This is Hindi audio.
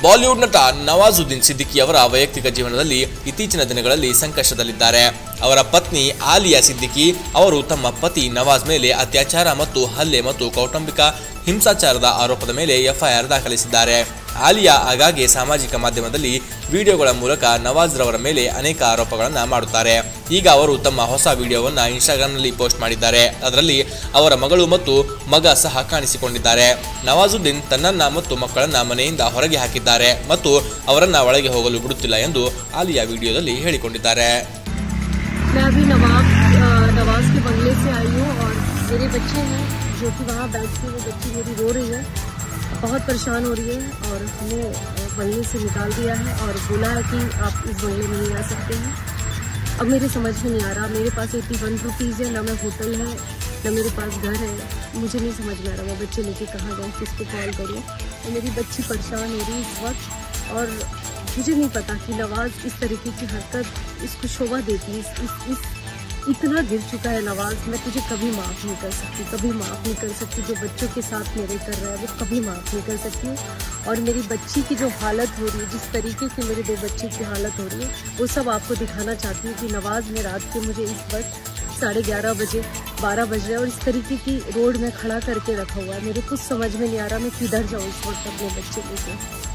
ಬಾಲಿವುಡ್ ನಟ ನವಾಜುದ್ದೀನ್ ಸಿದ್ದಿಕಿ ಅವರ ವೈಯಕ್ತಿಕ ಜೀವನದಲ್ಲಿ ಇತ್ತೀಚಿನ ದಿನಗಳಲ್ಲಿ ಸಂಕಷ್ಟದಲ್ಲಿದ್ದಾರೆ. ಅವರ ಪತ್ನಿ ಆಲಿಯಾ ಸಿದ್ದಿಕಿ ಅವರು ತಮ್ಮ ಪತಿ ನವಾಜ್ ಮೇಲೆ ಅತ್ಯಾಚಾರ ಮತ್ತು ಹಲ್ಲೆ ಮತ್ತು ಕೌಟುಂಬಿಕ ಹಿಂಸಾಚಾರದ ಆರೋಪದ ಮೇಲೆ ಎಫ್ಐಆರ್ ದಾಖಲಿಸಿದ್ದಾರೆ. ಆಲಿಯಾ ಆಗಾಗ್ಗೆ ಸಾಮಾಜಿಕ ಮಾಧ್ಯಮದಲ್ಲಿ ವಿಡಿಯೋಗಳ ಮೂಲಕ ನವಾಜ್ ರವರ ಮೇಲೆ ಅನೇಕ ಆರೋಪಗಳನ್ನು ಮಾಡುತ್ತಾರೆ. ಈಗ ಅವರು ತಮ್ಮ ಹೊಸ ವಿಡಿಯೋವನ್ನು ಇನ್ಸ್ಟಾಗ್ರಾಂನಲ್ಲಿ ಪೋಸ್ಟ್ ಮಾಡಿದ್ದಾರೆ. ಅದರಲ್ಲಿ ಅವರ ಮಗಳು ಮತ್ತು ಮಗ ಸಹ ಕಾಣಿಸಿಕೊಂಡಿದ್ದಾರೆ. ನವಾಜುದ್ದೀನ್ ತನ್ನನ್ನ ಮತ್ತು ಮಕ್ಕಳನ್ನ ಮನೆಯಿಂದ ಹೊರಗೆ ಹಾಕಿದ್ದಾರೆ ಮತ್ತು ಅವರನ್ನ ಒಳಗೆ ಹೋಗಲು ಬಿಡುತ್ತಿಲ್ಲ ಎಂದು ಆಲಿಯಾ ವಿಡಿಯೋದಲ್ಲಿ ಹೇಳಿಕೊಂಡಿದ್ದಾರೆ. मैं अभी नवाज के बंगले से आई हूँ और मेरे बच्चे हैं जो कि वहाँ बैठ के वो बच्ची मेरी रो रही है, बहुत परेशान हो रही है और हमें बंगले से निकाल दिया है और बोला है कि आप इस बंगले में नहीं आ सकते हैं. अब मेरे समझ में नहीं आ रहा, मेरे पास 81 रुपीज़ है, ना मैं होटल है ना मेरे पास घर है, मुझे नहीं समझ में आ रहा मैं बच्चे लेके कहाँ जाऊँ, किसको कॉल करूँ. और मेरी बच्ची परेशान हो रही है इस वक्त और मुझे नहीं पता कि नवाज इस तरीके की हरकत इसको शोभा देती है. इस इतना गिर चुका है नवाज, मैं तुझे कभी माफ़ नहीं कर सकती, कभी माफ़ नहीं कर सकती. जो बच्चों के साथ मेरे कर रहा है वो कभी माफ़ नहीं कर सकती. और मेरी बच्ची की जो हालत हो रही है, जिस तरीके से मेरे 2 बच्चे की हालत हो रही है, वो सब आपको दिखाना चाहती हूँ कि नवाज ने रात के मुझे इस वक्त 11:30 बजे 12 बज रहे और इस तरीके की रोड में खड़ा करके रखा हुआ है. मेरे कुछ समझ में नहीं आ रहा मैं किधर जाऊँ इस वक्त अपने बच्चे लेके.